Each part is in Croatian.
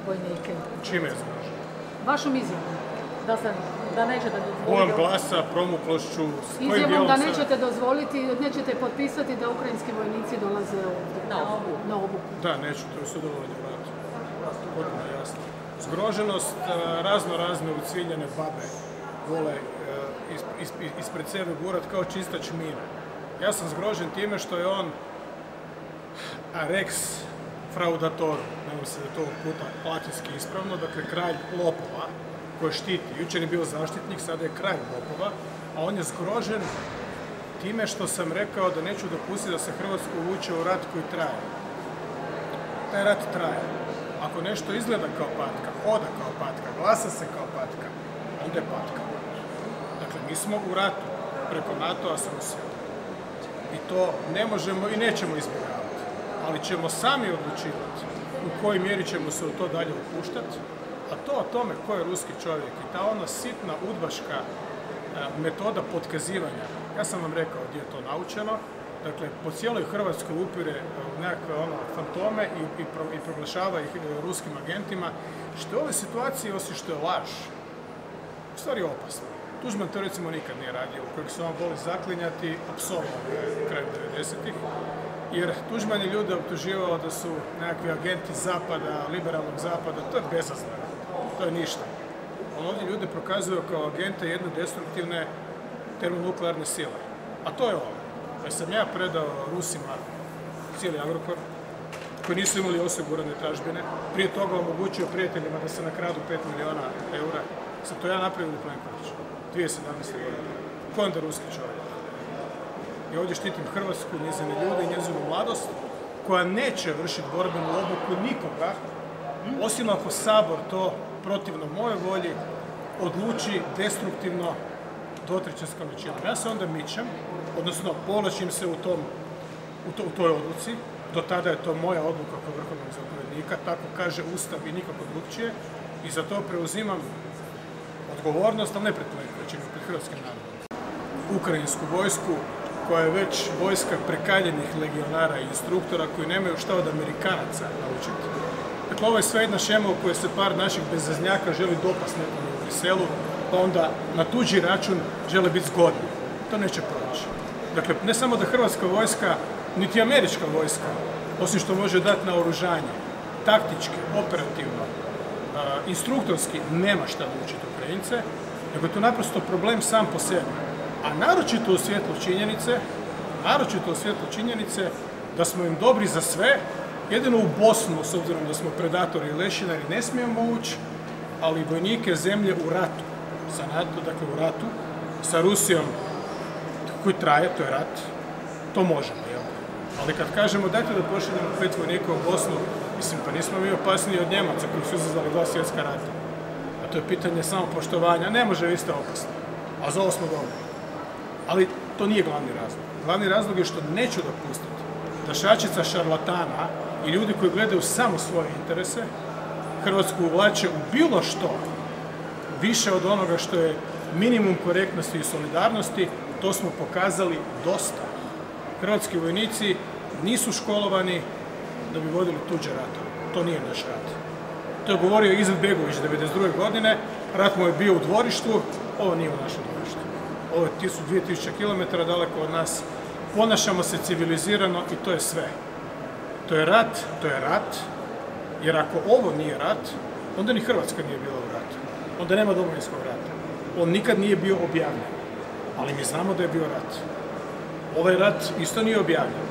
vojnike. Čime je zgrožen? Vašom izjavom. Da nećete dozvoliti... Bojom glasa, promuklošću, s kojim Izjavom dijelom da se... nećete dozvoliti, nećete potpisati da ukrajinski vojnici dolaze ovdje. Na obuku. Da, neću, to je sudjelovanje u ratu. Potpuno jasno. Zgroženost, razne uciljene babe vole ispred sebe gurat kao čistač mina. Ja sam zgrožen time što je on Rex fraudatorum, nadam se da je to ovog puta latinski ispravno, dakle kralj lopova koji štiti. Jučer je bio zaštitnik, sada je kralj lopova, a on je zgrožen time što sam rekao da neću dopustiti da se Hrvatsku uvuče u rat koji traje. Taj rat traje. Ako nešto izgleda kao patka, hoda kao patka, glasa se kao patka, onda je patka. Dakle, mi smo u ratu preko NATO-a s Rusijom. I to ne možemo i nećemo izbjegavati. Ali ćemo sami odlučivati u kojoj mjeri ćemo se u to dalje upuštati. A to o tome ko je ruski čovjek i ta ona sitna udbaška metoda potkazivanja. Ja sam vam rekao gdje je to naučeno. Dakle, po cijeloj Hrvatskoj upire nekakve fantome i proglašava ih ruskim agentima, što je u ovoj situaciji, osim što je laž, u stvari je opasno. Tuđman to recimo nikad nije radio, u kojeg se on voli zaklinjati, apsolutno kraj 90-ih, jer Tuđman je ljude optuživao da su nekakvi agenti zapada, liberalnog zapada, to je bezazleno, to je ništa. On ovdje ljude prokazuje kao agente jedne destruktivne termonuklearne sile, a to je ovo. Da sam ja predao Rusima cijeli Agrokor, koji nisu imali osigurane tražbine, prije toga omogućio prijateljima da se nakradu 5 milijuna eura. Sam to ja napravio u Plenkoviću, 2017. godine. Ko je onda ruski čovjek? I ovdje štitim Hrvatsku, njezine ljude i njezinu mladost, koja neće vršiti borbenu obuku nikoga, osim ako Sabor to protivno moje volji odluči destruktivno dvotrećinskom većinom. Ja se onda mičem, odnosno povlačim se u toj odluci. Do tada je to moja odluka kao vrhovnog zapovjednika, tako kaže Ustav i nikako drugčije. I za to preuzimam odgovornost, ali ne pred Plenkovićem, pred hrvatskim narodom. Ukrajinsku vojsku, koja je već vojska prekaljenih legionara i instruktora koji nemaju šta od Amerikanaca naučiti. Dakle, ovo je sve jedna šema u kojoj se par naših bezaznjaka želi dopast nekome u Briselu, pa onda na tuđi račun žele biti zgodni. To neće proći. Dakle, ne samo da hrvatska vojska, niti američka vojska, osim što može dati na oružanje, taktički, operativno, instruktorski, nema šta naučiti Ukrajince, nego je to naprosto problem sam po sebi. A naročito u svjetlu činjenice da smo im dobri za sve, jedino u Bosnu, s obzirom da smo predatori i lešinari, ne smijemo ući, ali vojnike zemlje u ratu, sa NATO, dakle u ratu, sa Rusijom, koji traje, to je rat, to možemo, jel? Ali kad kažemo dajte da pošaljemo 5 vojnika u Bosnu, mislim, pa nismo mi opasniji od Njemaca koji su izazvali 2 svjetska rata. A to je pitanje samopoštovanja, ne može vi ste opasni, a za ovo smo dobri. Ali to nije glavni razlog. Glavni razlog je što neću dopustiti da šačica šarlatana i ljudi koji gledaju samo svoje interese Hrvatsku uvlače u bilo što više od onoga što je minimum korektnosti i solidarnosti. To smo pokazali dosta. Hrvatski vojnici nisu školovani da bi vodili tuđe ratove. To nije naš rat. To je govorio Izetbegović 1992. godine. Rat mu je bio u dvorištu, ovo nije u našem dvorištu. Ovo je 2000 km daleko od nas. Ponašamo se civilizirano i to je sve. To je rat, jer ako ovo nije rat, onda ni Hrvatska nije bila u ratu. Onda nema Domovinskog rata. On nikad nije bio objavljen. Ali mi znamo da je bio rat. Ovaj rat isto nije objavljen.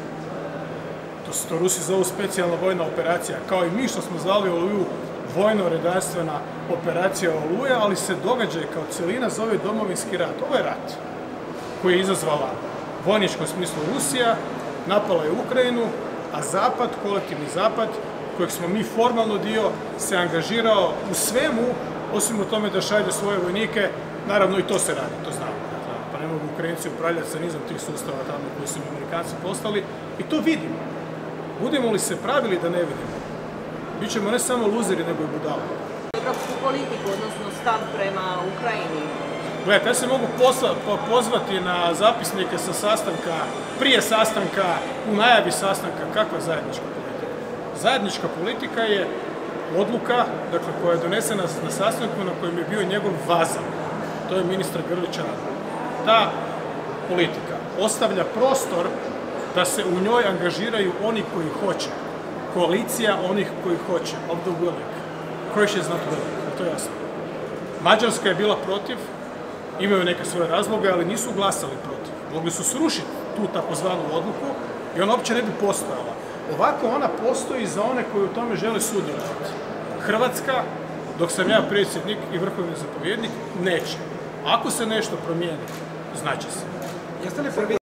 To Rusi zovu specijalna vojna operacija, kao i mi što smo zvali Oluju vojno-redarstvena operacija Oluja, ali se događaj kao cjelina zove Domovinski rat. Ovo je rat koji je izazvala u vojničkom smislu Rusija, napala je Ukrajinu, a Zapad, kolektivni Zapad, kojeg smo mi formalno dio, se angažirao u svemu, osim u tome da šalje svoje vojnike. Naravno i to se radi, to znamo. Pa ne mogu Ukrajinci upravljati sa nizom tih sustava tamo koji su Amerikanci postali. I to vidimo. Budemo li se pravili da ne vidimo? Bićemo ne samo luzeri, nego i budale. Evropsku politiku, odnosno stav prema Ukrajini. Gledajte, ja se mogu pozvati na zapisnike sa sastanka, prije sastanka, u najavi sastanka. Kakva zajednička politika? Zajednička politika je odluka, dakle, koja je donesena na sastanku na kojem je bio njegov vazal. To je ministar Grlić Radman. Ta politika ostavlja prostor da se u njoj angažiraju oni koji hoće. Koalicija onih koji hoće. Of the willing. Croatia is not willing. To je jasno. Mađarska je bila protiv, imaju neke svoje razloge, ali nisu glasali protiv. Mogli su srušiti tu takozvanu odluku i ona uopće ne bi postojala. Ovako ona postoji za one koji u tome žele sudjelovati. Hrvatska, dok sam ja predsjednik i vrhovni zapovjednik, neće. Ako se nešto promijeni, znaće se.